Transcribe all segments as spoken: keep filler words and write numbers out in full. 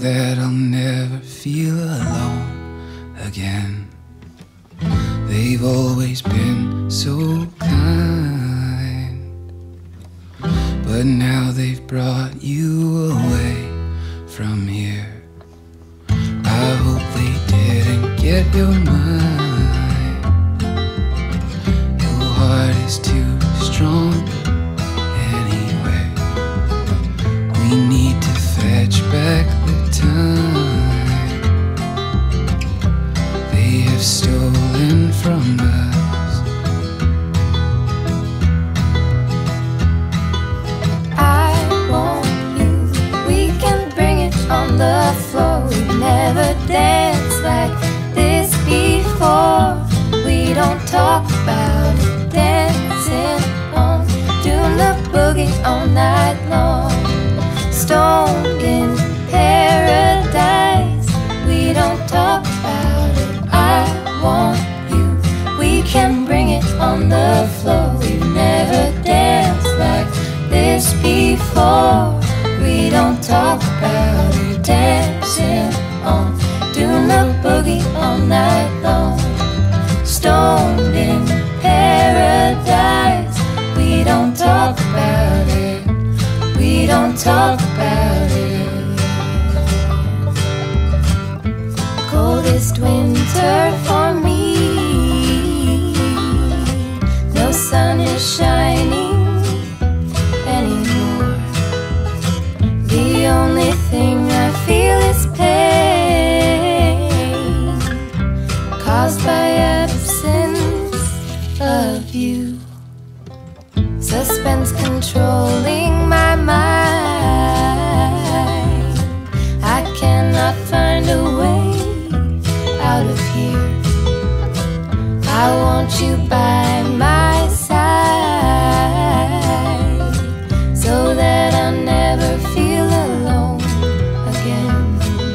that I'll never feel alone again. They've always been so kind, but now they've brought you away from here. I hope they didn't get your mind. Your heart is too strong anyway. We need to fetch back the time they have stolen from us. I want you, we can bring it on the floor. We've never danced like this before. We don't talk about it, dancing on, doing the boogie all night long. Stoned in paradise, we don't talk about it. I want you, we can bring it on the floor. We've never danced like this before. We don't talk about it, dancing on, doing the boogie all night long. Stoned in paradise, we don't talk about it. We don't talk about it. Coldest winter for me. No sun is shining anymore. The only thing I feel is pain caused by absence of you. Suspense controlling my mind. I cannot find a way out of here. I want you by my side so that I'll never feel alone again.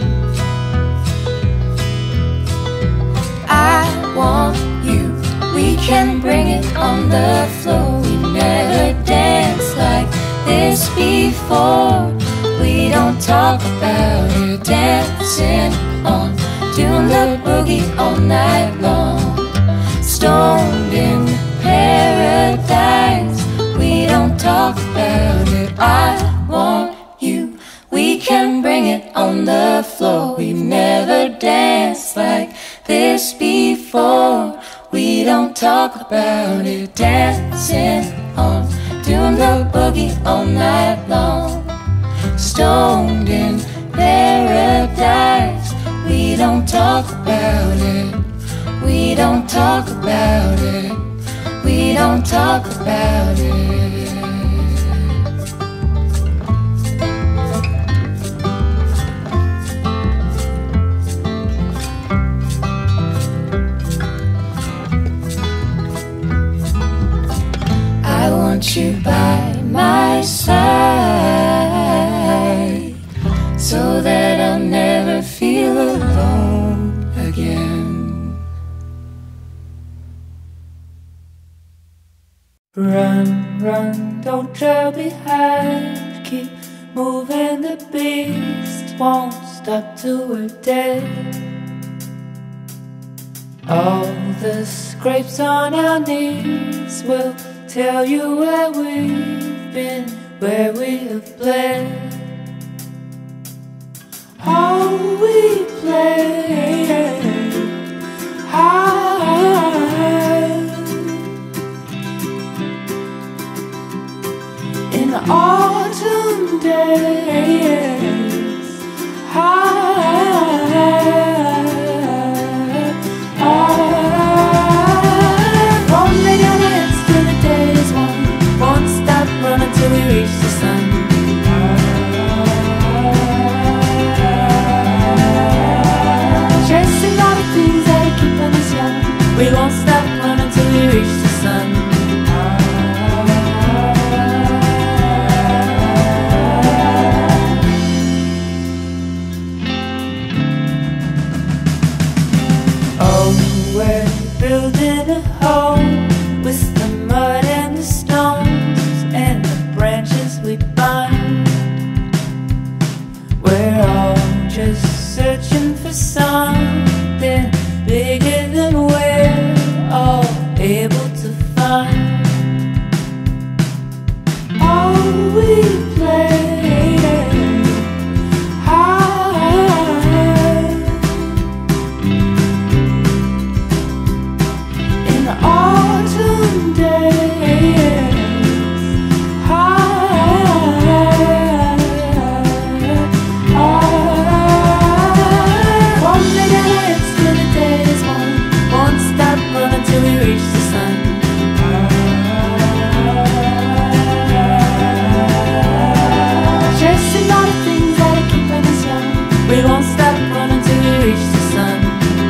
I want you, we can bring it on the floor. We never danced like this before. We don't talk about it, dancing on, doing the boogie all night long. Stoned in paradise, we don't talk about it. I want you, we can bring it on the floor. We never danced like this before. We don't talk about it, dancing on, doing the boogie all night long. Stoned in paradise, we don't talk about it. We don't talk about it. We don't talk about it. I want you by my side so that I'll never feel alone again. Run, run, don't trail behind. Keep moving, the beast won't stop till we're dead. All the scrapes on our knees will tell you where we've been, where we have bled. All we played high in the autumn days, high, high. Won't lay down our heads till the day is won. Won't stop running till we reach the sun. Chasing all the things that are keeping us young. We won't stop running till we reach the sun. just searching for something bigger than we're all able to find. All we played high in the autumn days. We won't stop running till we reach the sun.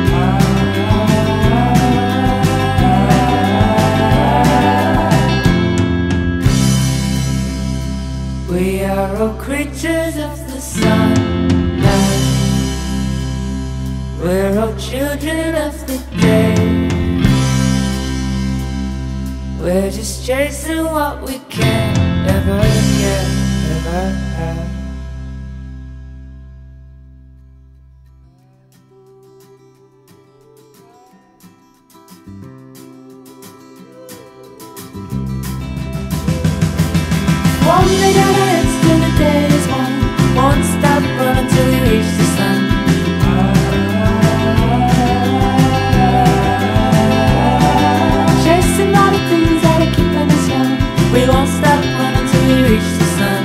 We are all creatures of the sunlight. We're all children of the day. We're just chasing what we can't ever get, ever have. One day down our heads till the day is one. Won't stop running till we reach the sun. Chasing all the things that are keeping us young. We won't stop running till we reach the sun.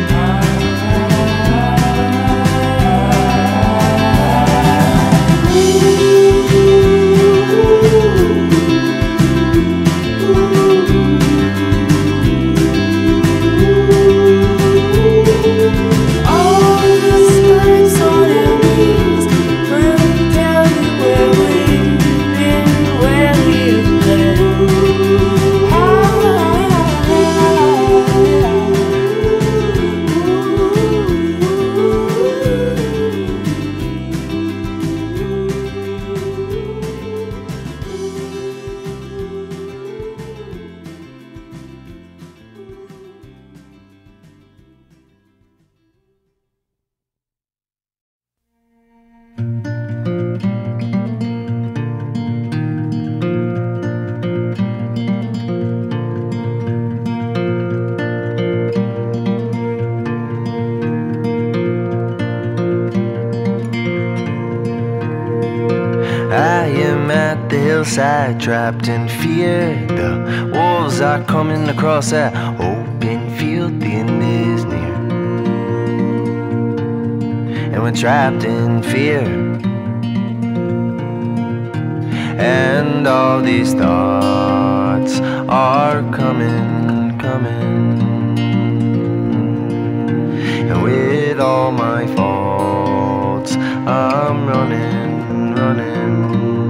Hillside, trapped in fear. The wolves are coming across that open field. The end is near, and we're trapped in fear. And all these thoughts are coming, coming. And with all my faults, I'm running, running.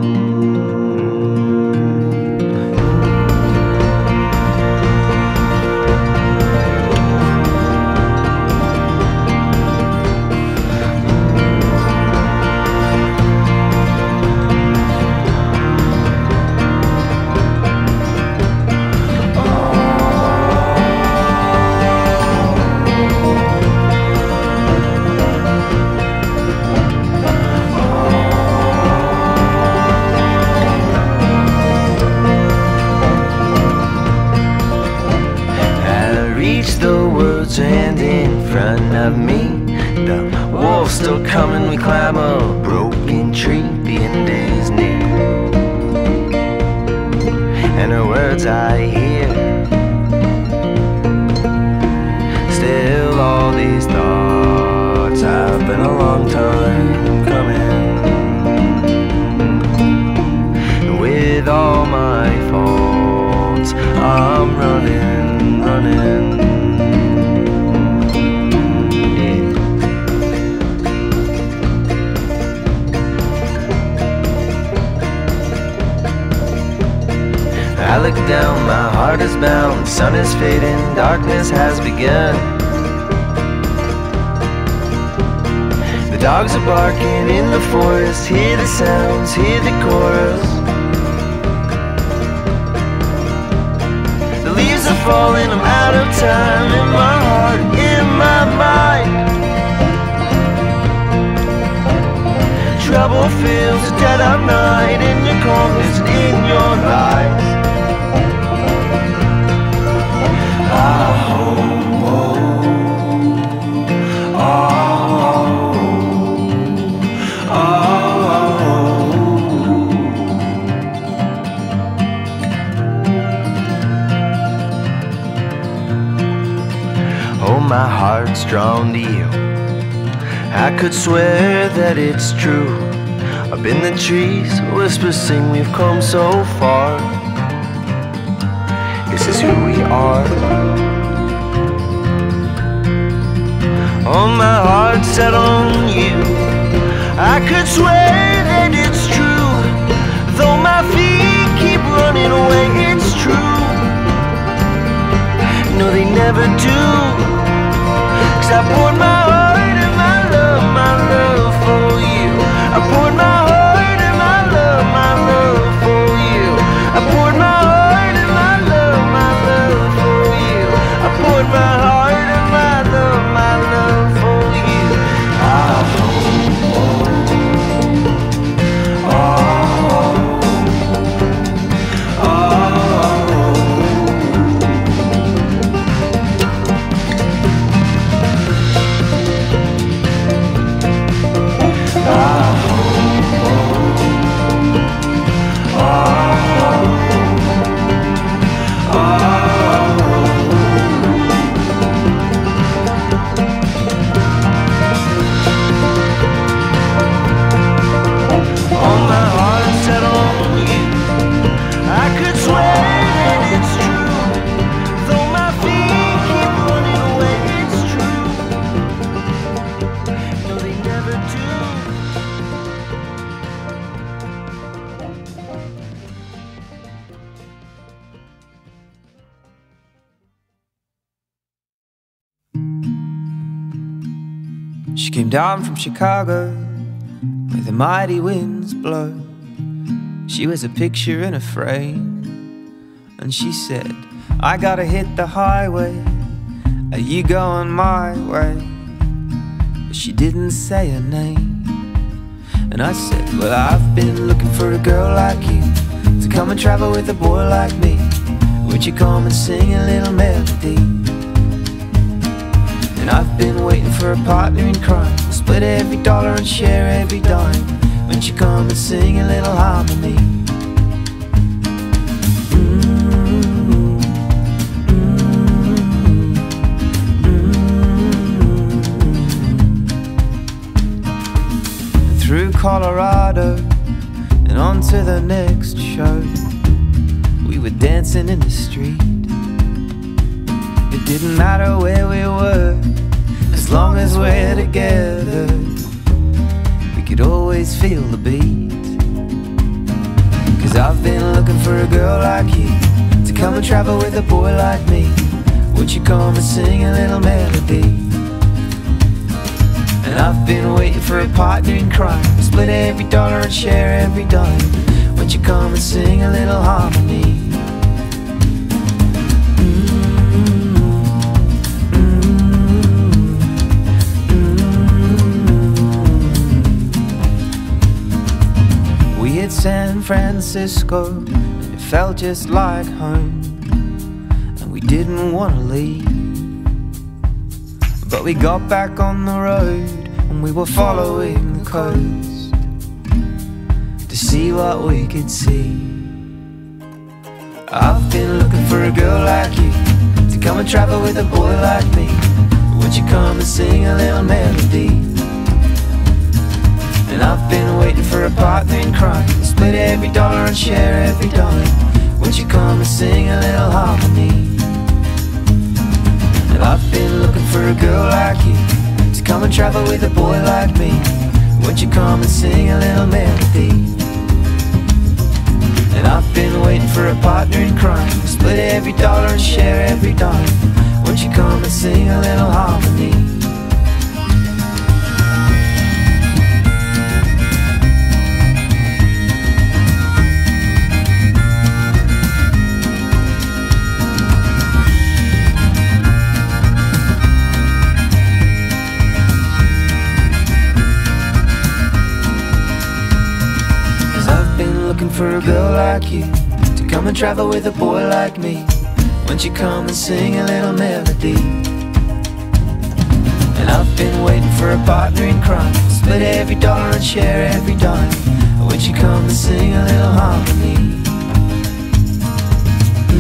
And in front of me, the wolf's still coming. We climb a broken tree. The end is near, and her words I hear. Still all these thoughts have been a long time coming. With all my faults, I'm running, running. I look down, my heart is bound. The sun is fading, darkness has begun. The dogs are barking in the forest. Hear the sounds, hear the chorus. The leaves are falling, I'm out of time. In my heart, in my mind, to you. I could swear that it's true. Up in the trees, whispers sing, we've come so far. This is who we are. Oh, my heart set on you. I could swear that it's true. Though my feet keep running away, it's true. No, they never do. 'Cause I poured my heart and my love, my love for you. I poured my heart and my love, my love for you. I poured my heart and my love, my love for you. I poured my heart and my love, my love for you. Oh, oh, oh, oh, oh. She came down from Chicago where the mighty winds blow. She was a picture in a frame, and she said, I gotta hit the highway, are you going my way? But she didn't say her name. And I said, well, I've been looking for a girl like you to come and travel with a boy like me. Would you come and sing a little melody? And I've been waiting for a partner in crime, split every dollar and share every dime. When you come and sing a little harmony. Mm-hmm. Mm-hmm. Through Colorado and on to the next show, we were dancing in the street. It didn't matter where we were, as long as we're together, we could always feel the beat. 'Cause I've been looking for a girl like you to come and travel with a boy like me. Would you come and sing a little melody? And I've been waiting for a partner in crime, split every dollar and share every dime. Would you come and sing a little harmony? San Francisco, and it felt just like home, and we didn't want to leave. But we got back on the road, and we were following the coast to see what we could see. I've been looking for a girl like you to come and travel with a boy like me. Would you come and sing a little melody? And I've been waiting for a partner in crime, split every dollar and share every dime. Would you come and sing a little harmony? And I've been looking for a girl like you to come and travel with a boy like me. Would you come and sing a little melody? And I've been waiting for a partner in crime, split every dollar and share every dime. Would you come and sing a little harmony? For a girl like you to come and travel with a boy like me. Won't you come and sing a little melody? And I've been waiting for a partner in crime, split every dollar and share every dime. Won't you come and sing a little harmony?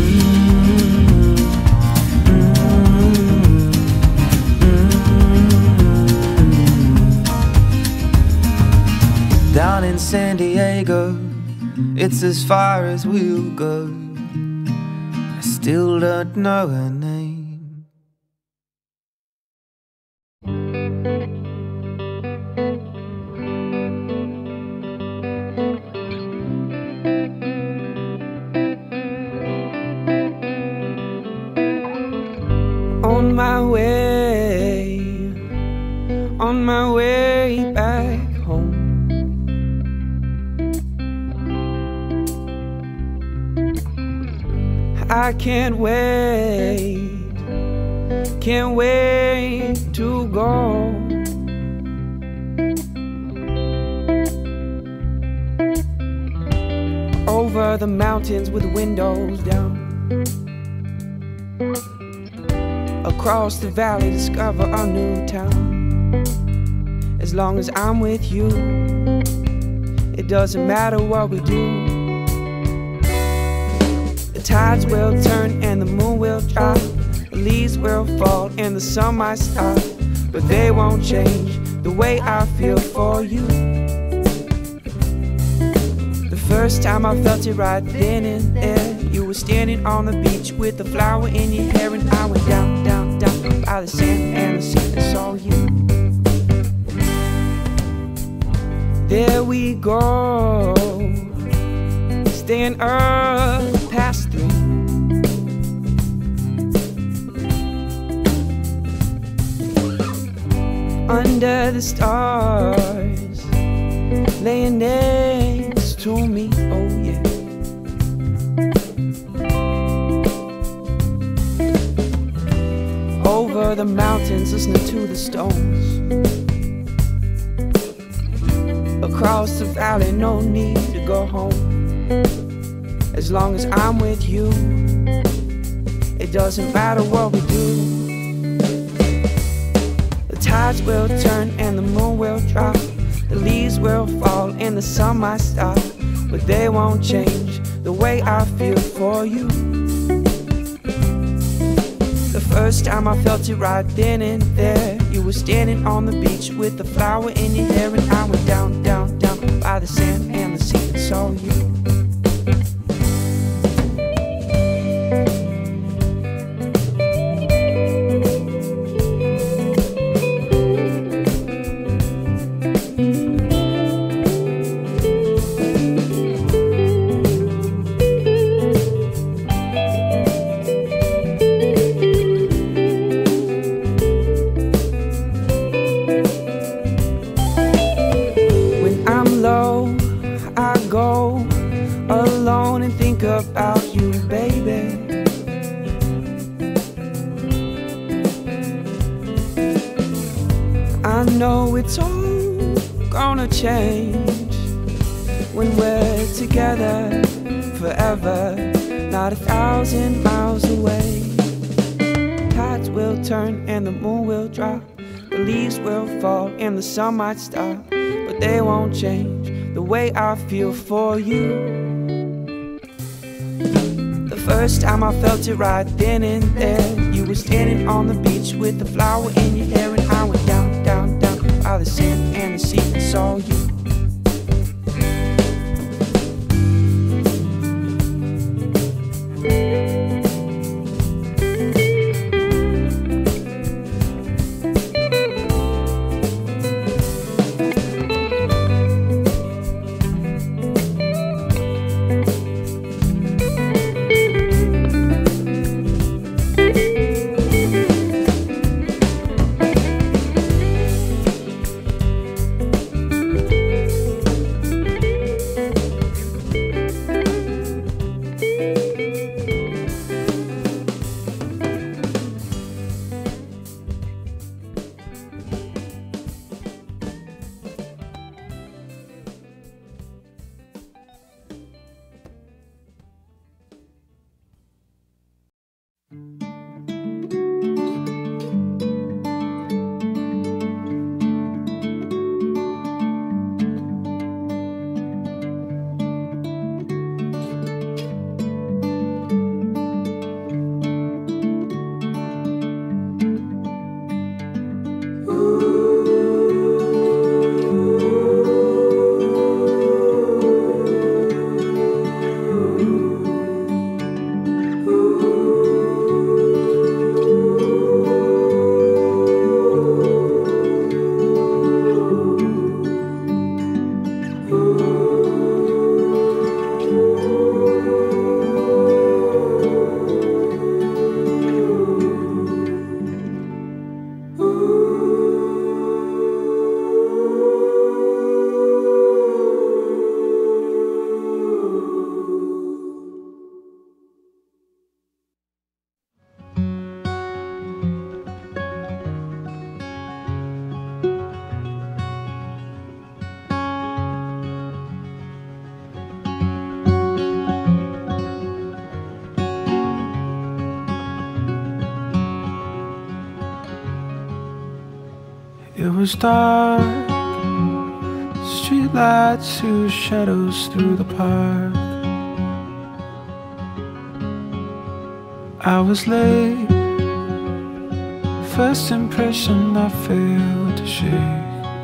Mm-hmm. Mm-hmm. San Diego, it's as far as we'll go. I still don't know her name. On my way, on my way back home, I can't wait, can't wait to go. Over the mountains with the windows down, across the valley, discover a new town. As long as I'm with you, it doesn't matter what we do. The tides will turn and the moon will drop, the leaves will fall and the sun might stop, but they won't change the way I feel for you. The first time I felt it right then and there, you were standing on the beach with the flower in your hair, and I went down, down, down by the sand and the sea and saw you. There we go, staying up past three. Under the stars, laying next to me, oh yeah. Over the mountains, listening to the stones. Across the valley, no need to go home. As long as I'm with you, it doesn't matter what we do. The tides will turn and the moon will drop, the leaves will fall and the sun might stop, but they won't change the way I feel for you. The first time I felt it right then and there, you were standing on the beach with the flower in your hair, and I went down, down, down by the sand and the sea and saw you. Alone and think about you, baby. I know it's all gonna change when we're together forever, not a thousand miles away. Tides will turn and the moon will drop, the leaves will fall and the sun might stop, but they won't change the way I feel for you. The first time I felt it right then and there, you were standing on the beach with the flower in your hair, and I went down, down, down by the sand and the sea and saw you. It was dark, streetlights threw shadows through the park. I was late, first impression I failed to shake.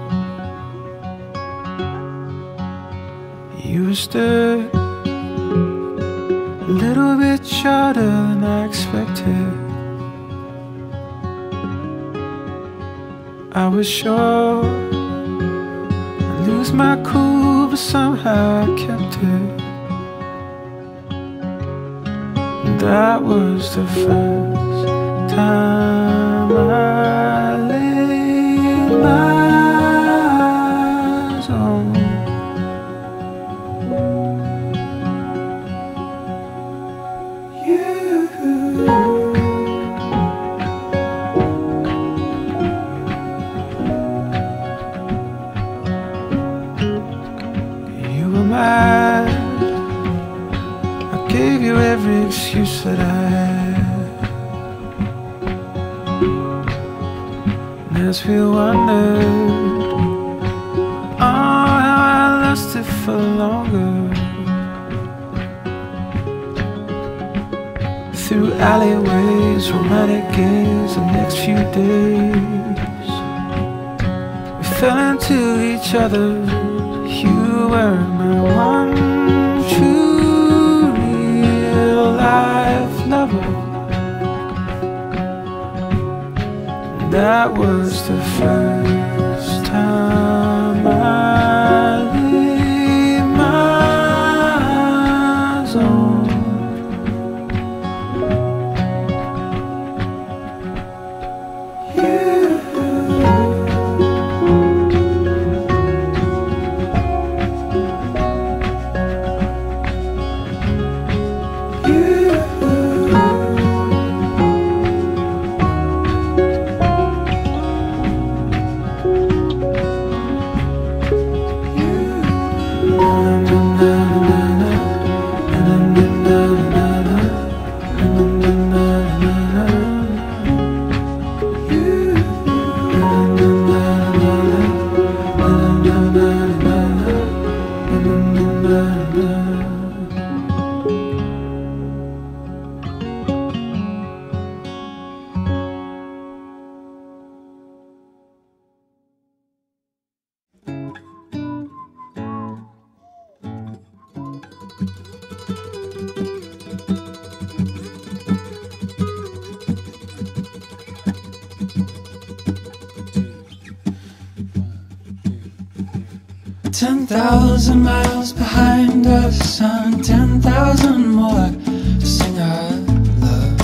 You were stirred, a little bit shorter than I expected. I was sure I'd lose my cool, but somehow I kept it. And that was the first time I laid my eyes on you. You were mad, I gave you every excuse that I had. And as we wondered, oh, how I lusted for longer, through alleyways, romantic games, the next few days we fell into each other. You were my one true real life lover. That was the first time I laid my eyes on ten thousand miles behind us and ten thousand more to sing our love.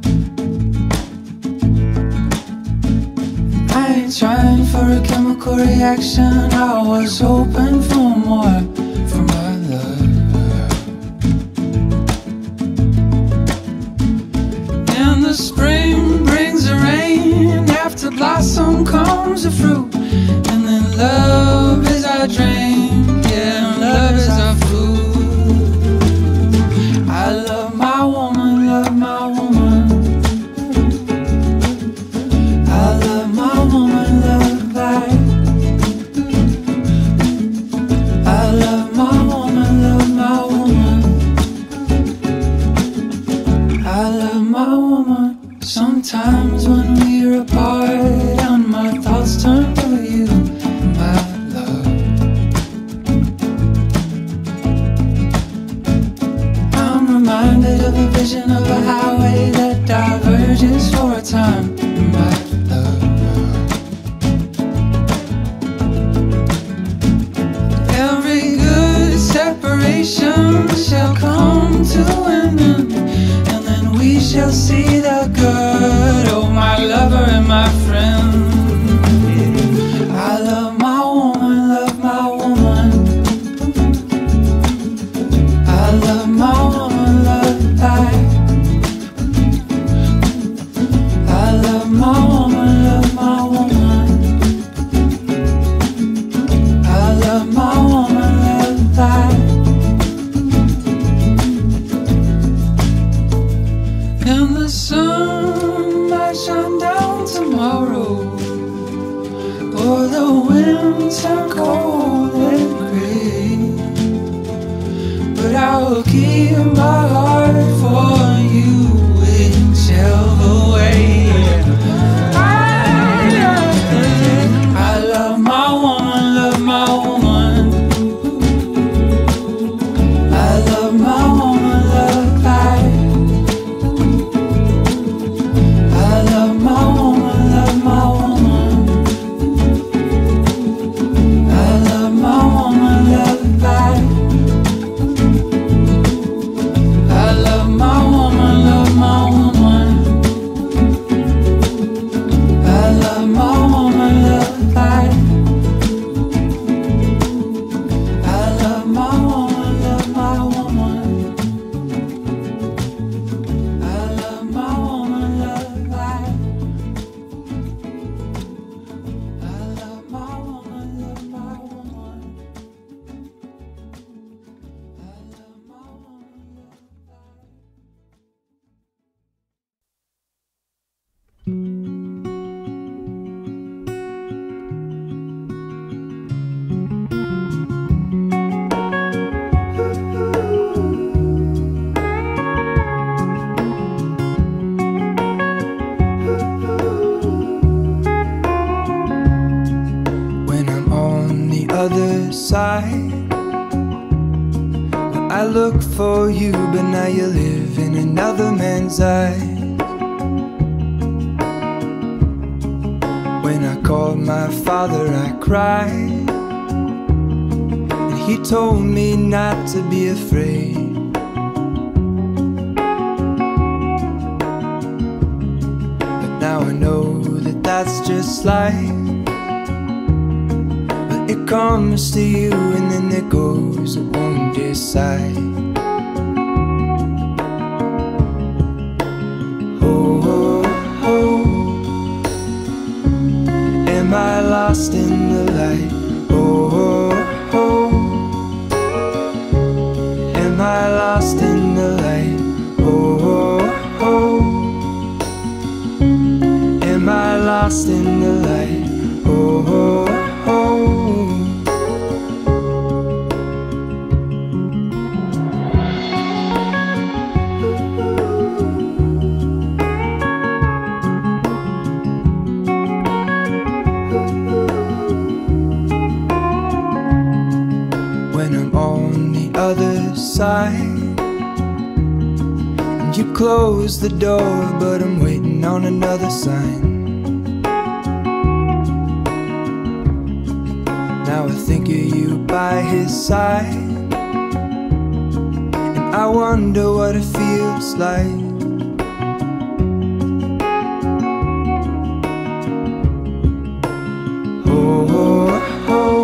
I ain't trying for a chemical reaction, I was hoping for more from our love. And the spring brings the rain, after blossom comes the fruit, and then love is our dream, yeah, love is our food. I love my woman, love my woman. I love my woman, love life. I love my woman, love my woman. I love my woman. Sometimes when we're apart and my thoughts turn to you, my love, I'm reminded of a vision of a highway that diverges for a time, my love. Every good separation shall come to an end, and then we shall see the good, oh my lover and my friend. I love my woman, love my woman. I love my woman, love life. I love my woman, love my woman. I love my woman, love life. And the sun might shine down tomorrow, winter cold and gray, but I will keep my heart for you whichever way. I, I love my woman, love my woman. I love my woman, love life. I love my woman, love my woman. I love my woman, love life. I love my woman, love my woman. I love my woman, love life. I love my woman, love my woman. I love my woman, love life. I love my woman, love my woman. I love my woman, love life. When I'm on the other side, I look for you, but now you live in another man's eyes. When I called my father, I cried, and he told me not to be afraid. But now I know that that's just life. It comes to you and then it goes, it won't decide. Oh, oh, oh. Am I lost in the light? Oh, oh, oh. Am I lost in the light? Oh, oh, oh. Am I lost in the light? Oh, oh, oh. When I'm on the other side and you close the door, but I'm waiting on another sign. Now I think of you by his side, and I wonder what it feels like. Oh, oh, oh.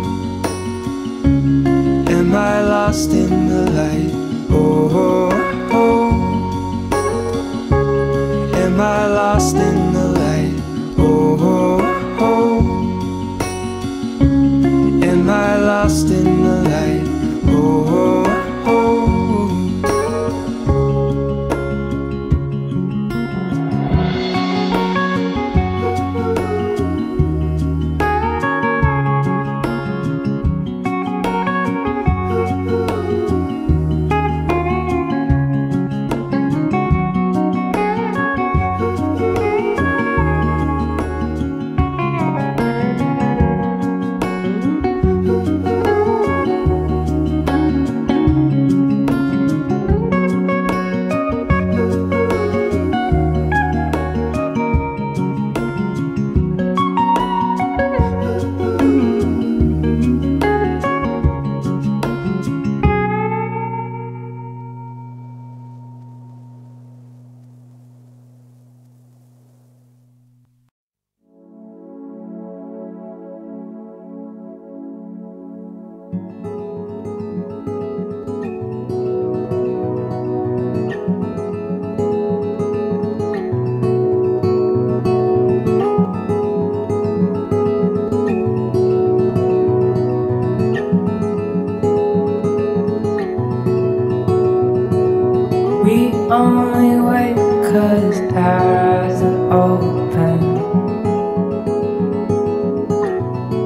Am I lost in the light? Oh, oh, oh. Am I lost in the light? Oh, oh, oh. Am I lost in the light? Oh, oh, oh. only wait 'cause our eyes are open.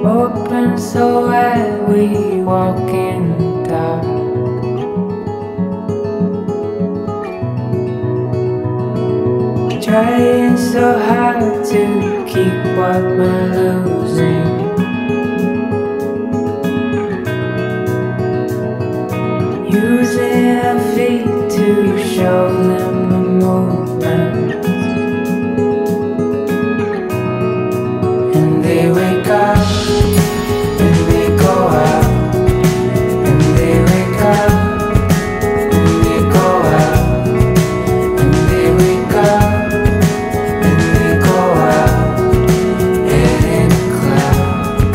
open so wide we walk in the dark. Trying so hard to keep what we're losing. Using our feet to show them the movement. And they wake up, and they go out. And they wake up, and they go out. And they wake up, and they go out. Head in a cloud.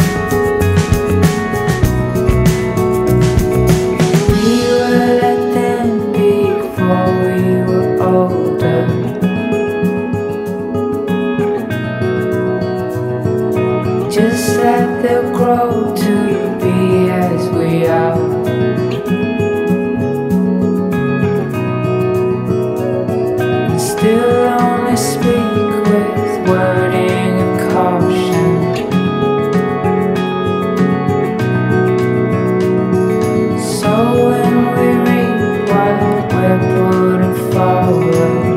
We were let them before we were older. Just let them grow to be as we are. And still only speak with wording of caution. So when we read what we're putting forward,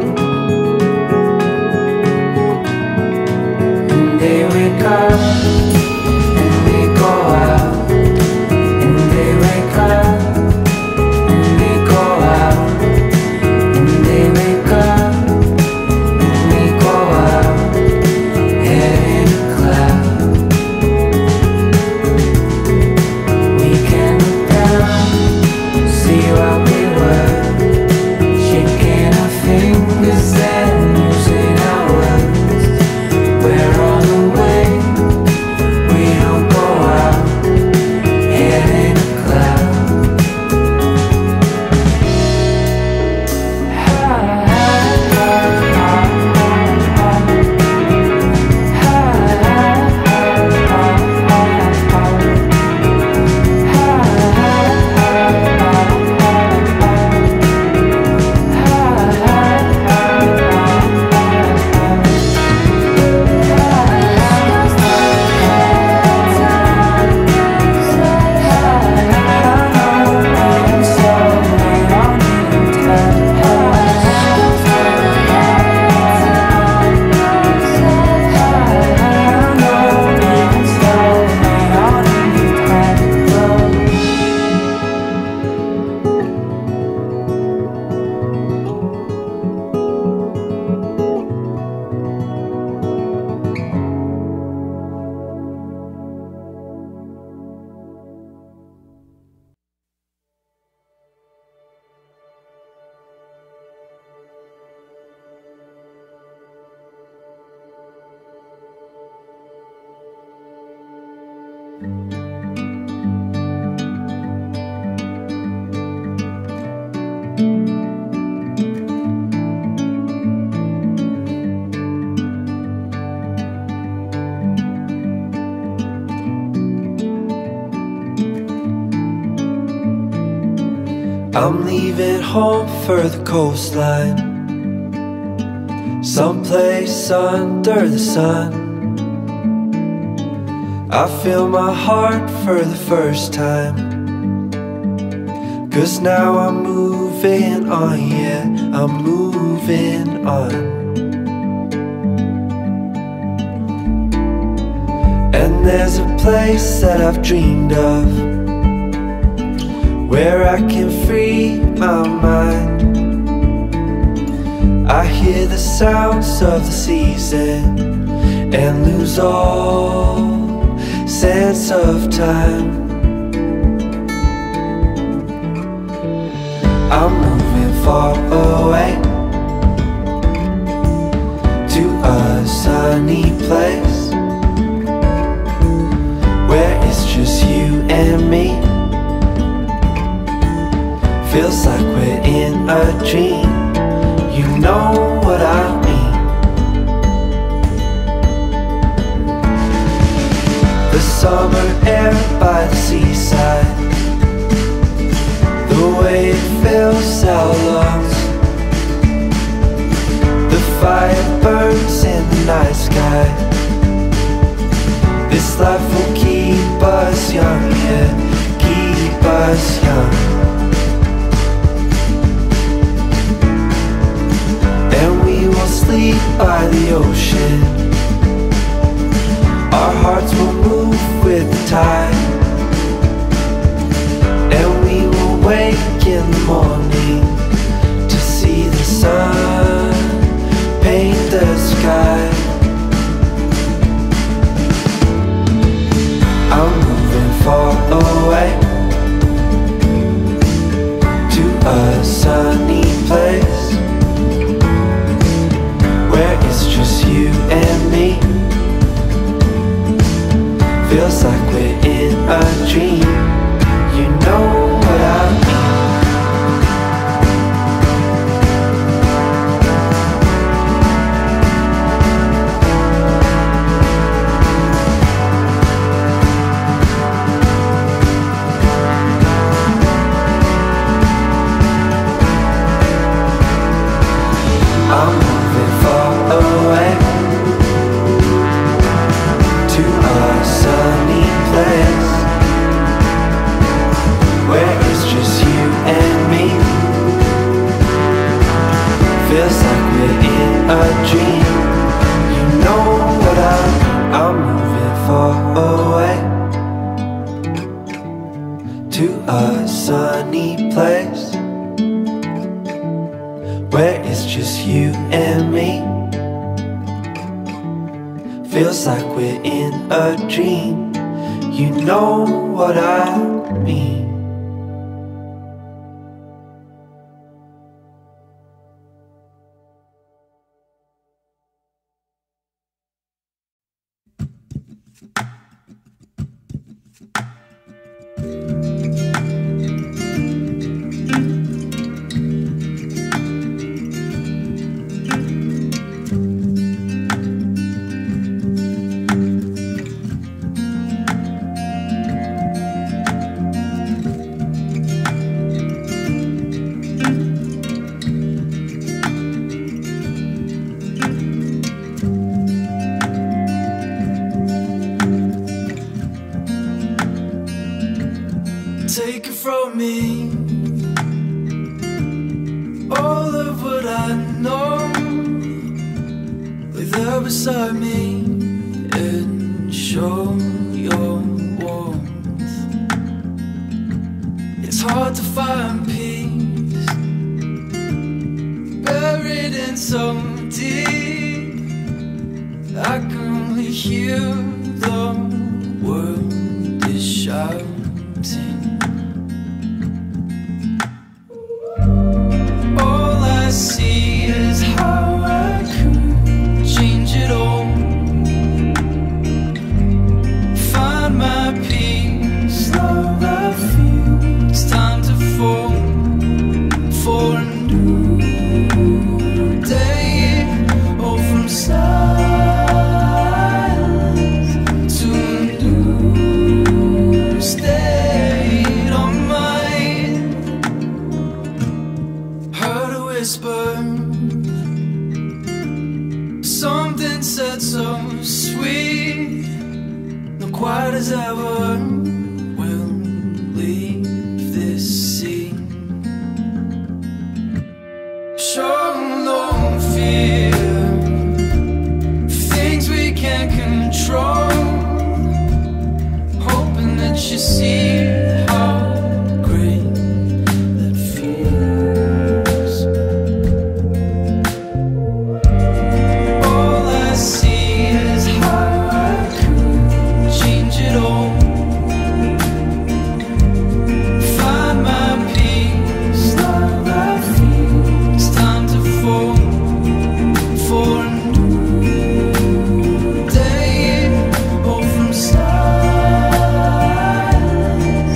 and they wake up, and they go out, and they wake up, and they go out, and they wake up, and we go out, head in a cloud. We can look down, see what we were, shaking our fingers and using our words. We're on the way, we don't go out, head in a cloud. Ha, ha, ha, ha, ha, ha. Ha, ha, ha, ha, ha, ha. Ha, I'm leaving home for the coastline, someplace under the sun. I feel my heart for the first time, 'cause now I'm moving on, yeah, I'm moving on. And there's a place that I've dreamed of, where I can free my mind. I hear the sounds of the season and lose all sense of time. I'm moving far away to a sunny place where it's just you and me. Feels like we're in a dream, you know what I mean. The summer air by the seaside, the way it fills our lungs, the fire burns in the night sky. This life will keep keep us young, yeah, keep us young. And we will sleep by the ocean. Our hearts will move with the tide. And we will wake in the morning to see the sun paint the sky. I'm moving far away to a sunny place where it's just you and me. Feels like we're in a dream. You know what I mean. I'm moving far away to a sunny place where it's just you and me. Feels like we're in a dream. You know what I mean. I'm moving far away to a sunny place where it's just you and me. Feels like we're in a dream. You know what I mean. Take it from me, all of what I know. Lay there beside me and show your warmth. It's hard to find peace, buried in so deep. I can only hear the world is shouting. I see is how I could change it all. Find my peace, love I feel. It's time to fall for a new day. Oh, from silence to a new state of mind. Heard a whisper, something said so sweet, not quite as ever. We'll leave this scene. Show no fear, things we can't control. Hoping that you see how great that feels. All I see is how I could change it all. Find my peace, love I feel. It's time to fall for a new day. Oh, from silence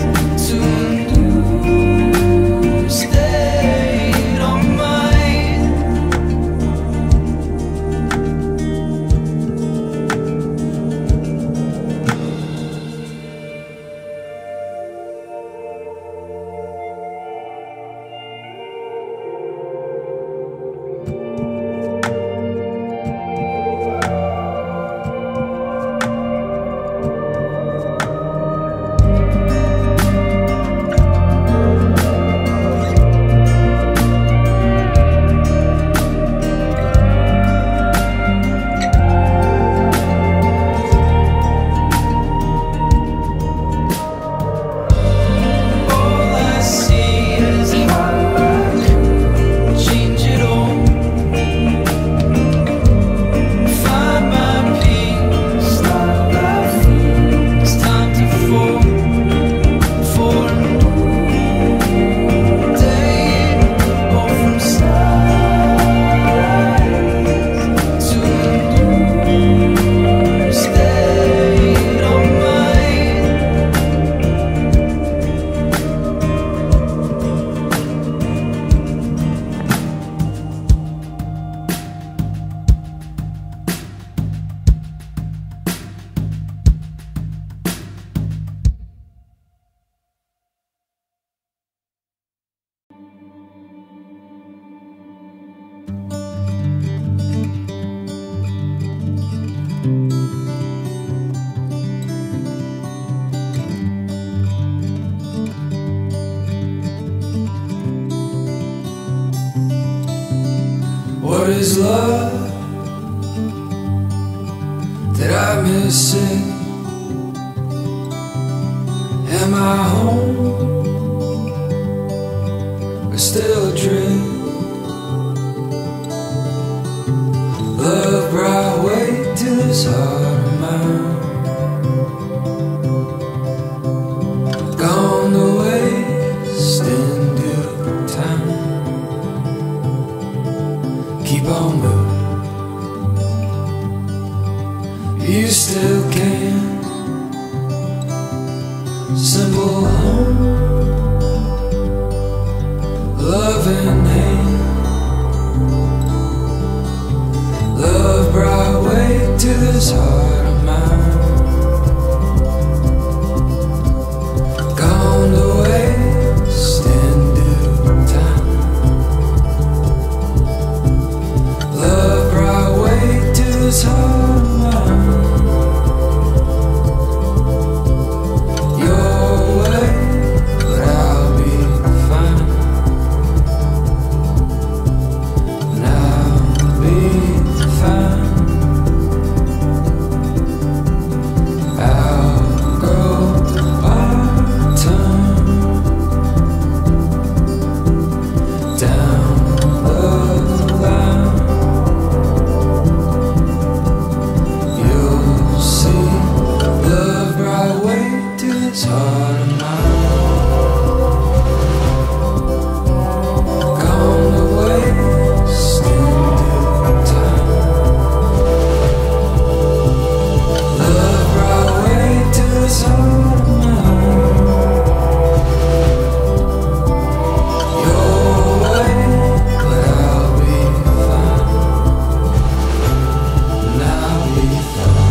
love that I miss it. Am I home or still adrift? Love brought weight to this heart of mine. Gone to waste in due time. Keep on moving, you still can. Simple home, love in hand. Love brought weight to this heart of mine. Gone to waste in due time. Love brought weight to this heart of mine. Your way, but I'll be fine. And I'll be fine. I'll go our time down the line. You'll see love brought weight to this heart of mine. Gone to waste in due time. Love brought weight to this heart of mine. Your way, but I'll be fine. And I'll be fine.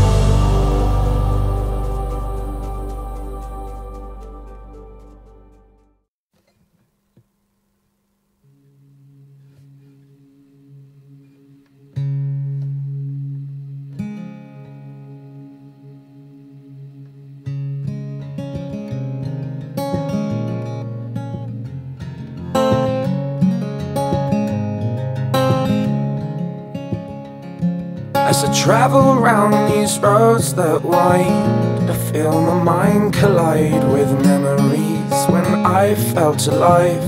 As I travel around these roads that wind, I feel my mind collide with memories when I felt alive.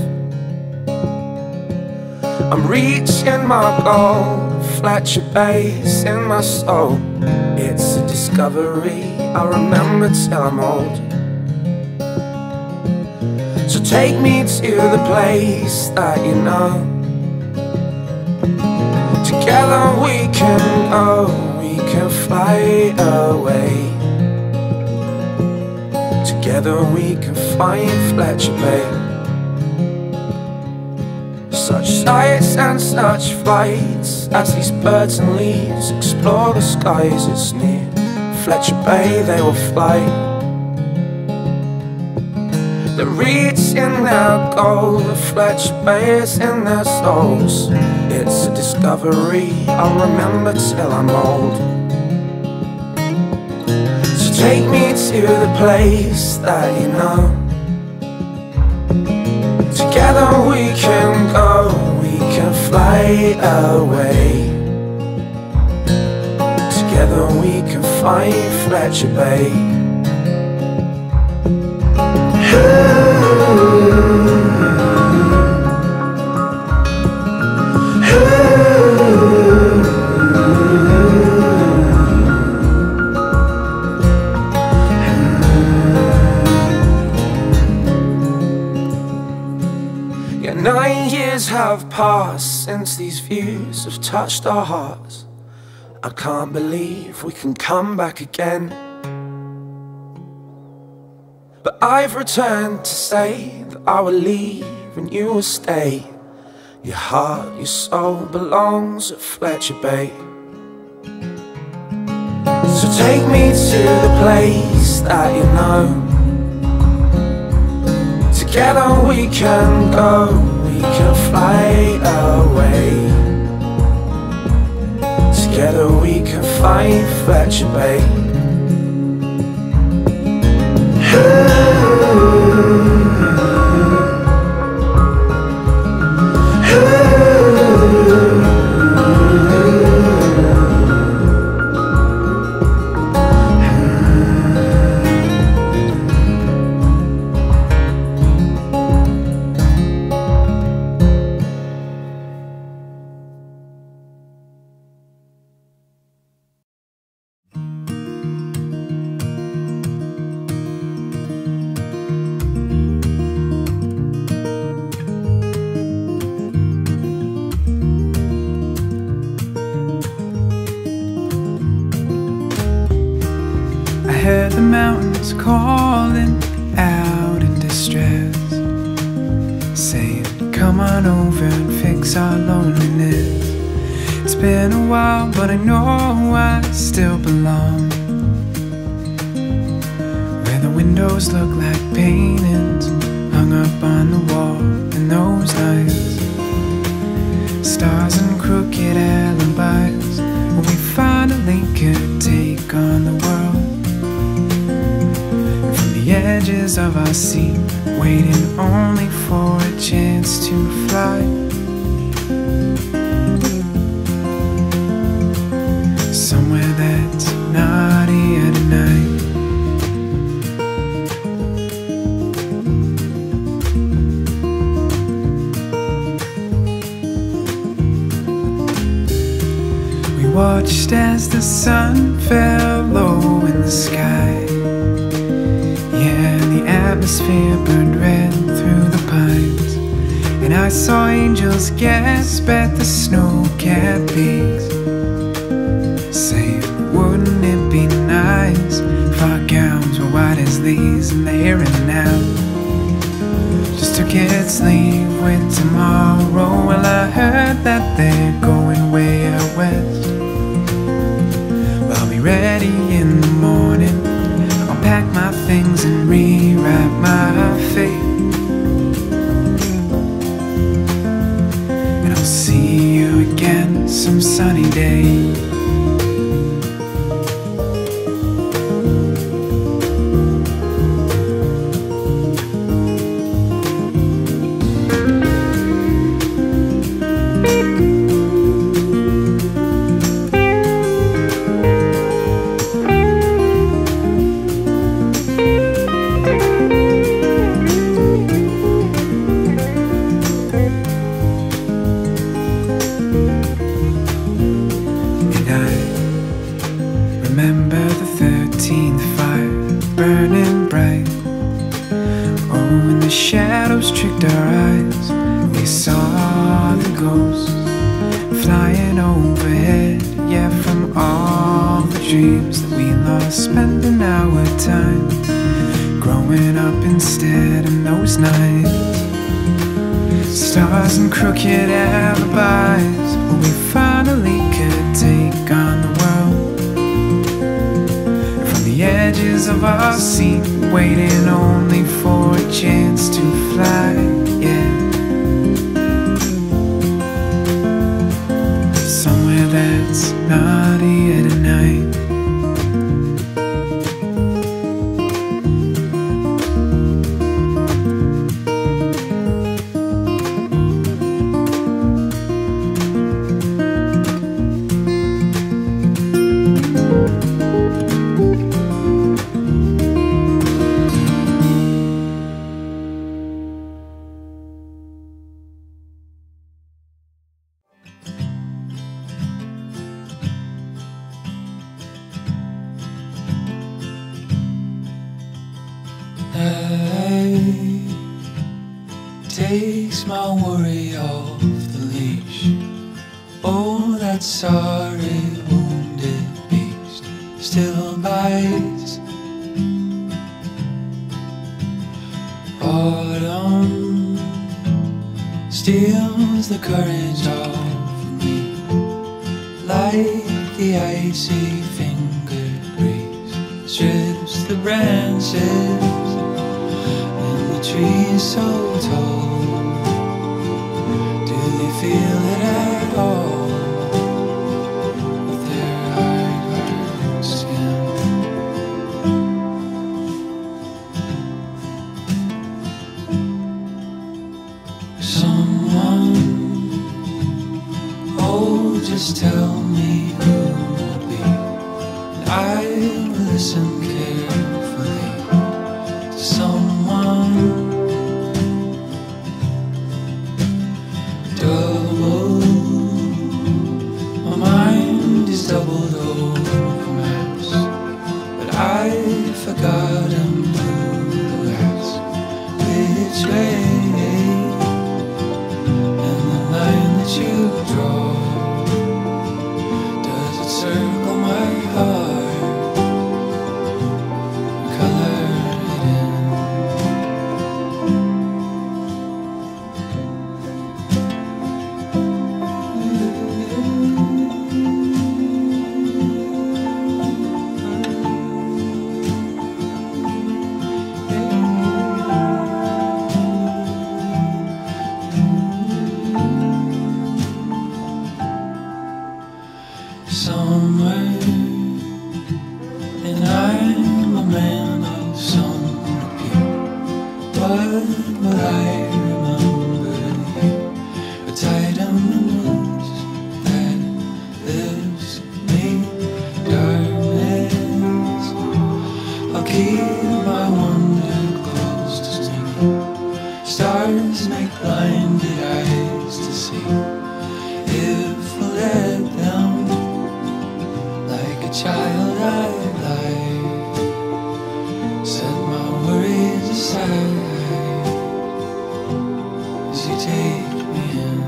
I'm reaching my goal, Fletcher Bay's in my soul. It's a discovery I remember till I'm old. So take me to the place that you know. Together we can go, we can fly away. Together we can find Fletcher Bay. Such sights and such flights as these birds and leaves explore the skies. It's near Fletcher Bay they will fly. The reeds in their gold, the Fletcher Bay is in their souls. It's a discovery I'll remember till I'm old. So take me to the place that you know. Together we can go, we can fly away. Together we can find Fletcher Bay. Yeah, nine years have passed since these views have touched our hearts. I can't believe we can come back again. But I've returned to say that I will leave and you will stay. Your heart, your soul belongs at Fletcher Bay. So take me to the place that you know. Together we can go, we can fly away. Together we can find Fletcher Bay. Ooh. heard the mountains calling out in distress, saying, come on over and fix our loneliness. It's been a while, but I know I still belong, where the windows look like paintings hung up on the wall in those nights. Stars and crooked alibis, when we finally could take on the world. And from the edges of our seat, waiting only for a chance to fly. Somewhere that's not here tonight. Watched as the sun fell low in the sky. Yeah, the atmosphere burned red through the pines, and I saw angels gasp at the snow-capped peaks, saying, wouldn't it be nice if our gowns were white as these in the here and now? Just took its leave with tomorrow. Well, I heard that they're going way out west. I'll be ready in the morning. I'll pack my things and rewrite my fate, and I'll see you again some sunny day. Remember the thirteenth fire burning bright. Oh, when the shadows tricked our eyes, we saw the ghosts flying overhead. Yeah, from all the dreams that we lost, spending our time growing up instead in those nights. Stars and crooked alibis, when we finally could take on the world. The edges of our seat, waiting only for a chance to fly, yeah. Somewhere that's not here tonight. Takes my worry off the leash. Oh, that sorry wounded beast still bites. Autumn steals the courage off of me, like the icy fingered breeze strips the branches, and the trees so tall, do they feel it at all with their hard, hard skin? Someone, oh, just tell me who will be, and I will listen carefully to someone. Double, my mind is doubled over maps, but I've forgotten who to ask which way. And the line that you draw, does it circle my heart, and I'm a man of some repute. But what I remember you, a tight embrace that lifts me, darkness. I'll keep my wonder close to me. Stars make blinded eyes to see. If we let them, like a child I lie, set my worries aside as you take me in.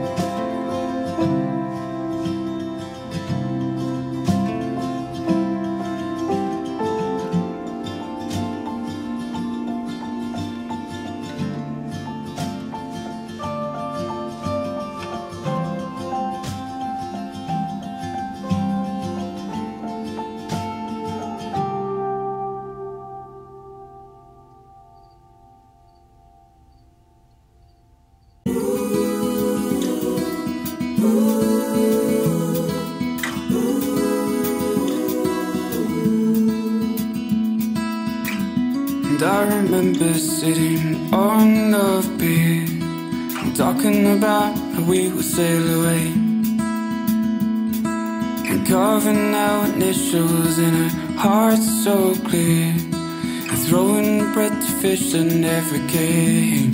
And I remember sitting on the bed and talking about how we would sail away, and carving out initials in our hearts so clear, and throwing bread to fish that never came.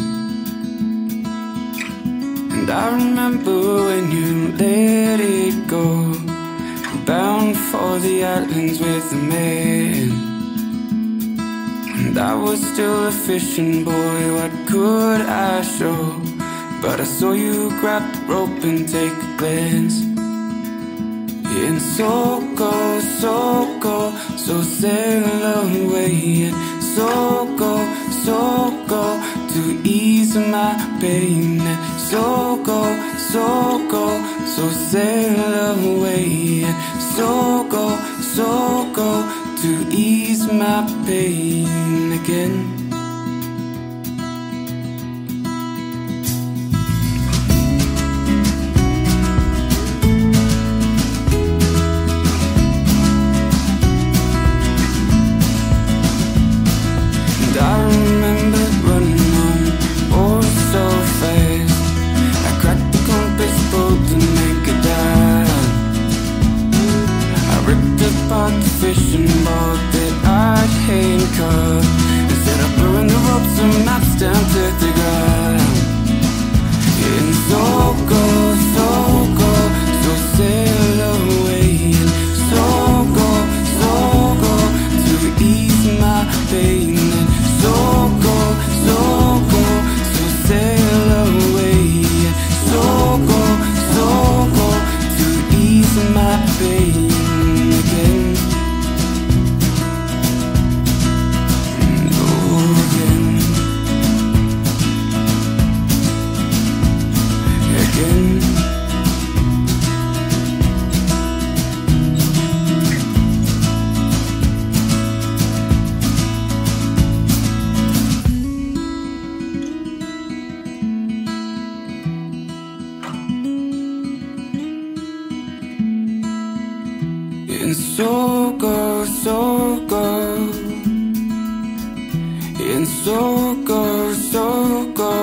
And I remember when you let it go, bound for the islands with the man. And I was still a fishing boy, what could I show? But I saw you grab the rope and take a glance. And so go, so go, so sail away. And so go, so go, to ease my pain. And so go, so go, so sail away. And so go, so go, to ease my pain again. And I remember running home, oh so fast. I cracked the compass boat to make it down. I ripped apart the fishing boat that I'd handcuffed, instead of blowing the ropes and maps down to the ground. And so go, so go, so sail away. And so go, so go, to ease my pain. And so go, so go, so sail away. And so go, so go, to ease my pain again. And so go, so go, and so go, so go.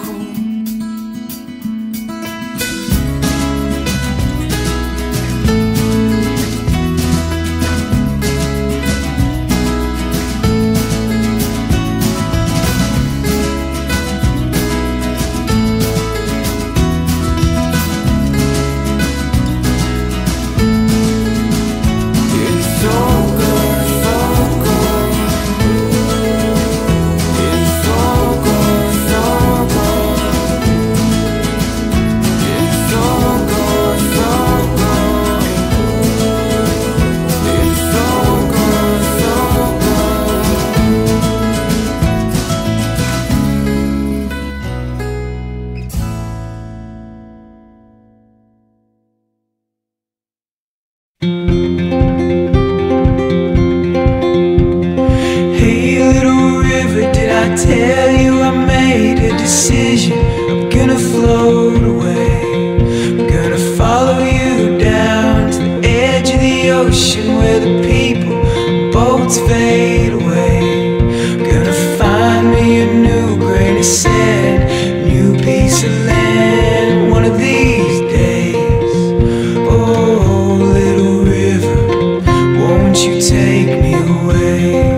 Tell you I made a decision. I'm gonna float away. I'm gonna follow you down to the edge of the ocean where the people boats fade away. Gonna find me a new grain of sand, new piece of land, one of these days. Oh, little river, won't you take me away?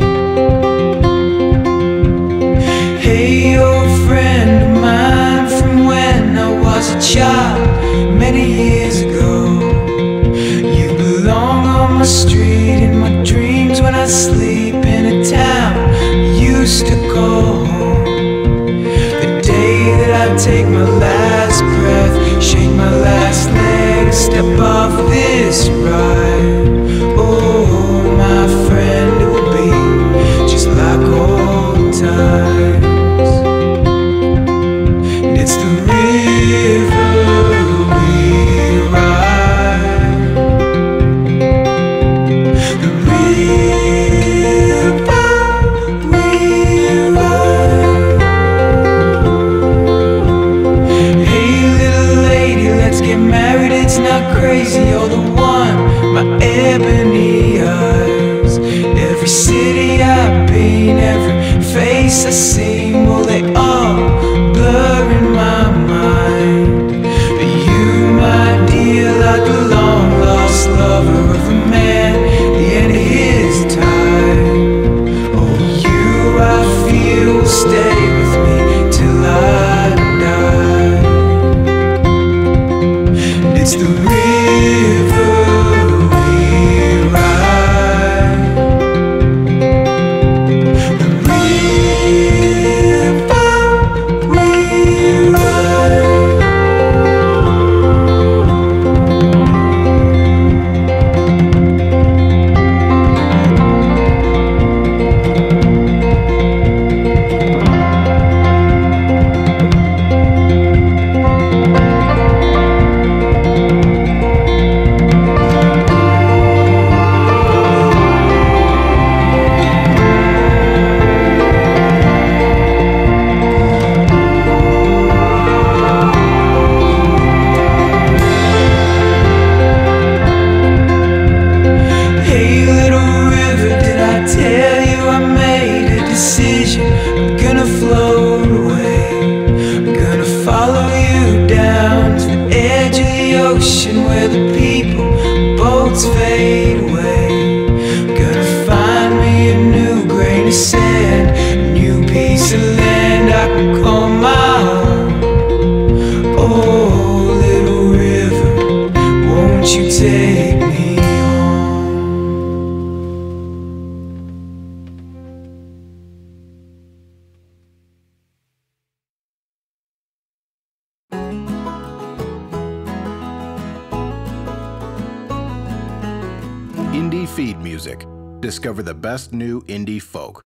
Hey, old friend of mine from when I was a child, many years ago. You belong on my street, in my dreams when I sleep in a town I used to call home. The day that I take my last breath, shake my last leg, step off this ride. Oh, my friend, it will be just like old times. It's the river we ride, the river we ride. Hey, little lady, let's get married, it's not crazy. You're the one, my ebony eyes. Every city I've been, every face I see, well, they all blur in my mind. But you, my dear, like the long lost lover of a man, the end of his time. Oh, you, I feel, will stay with me till I die. And it's the river we ride, the river we ride. Hey, little river, did I tell you I made a decision? I'm gonna float away, I'm gonna follow you down to the edge of the ocean where the people, boats fade away. I'm gonna find me a new grain of sand, a new piece of land I can call my own. Oh, little river, won't you take me home? Indie Feed Music. Discover the best new indie folk.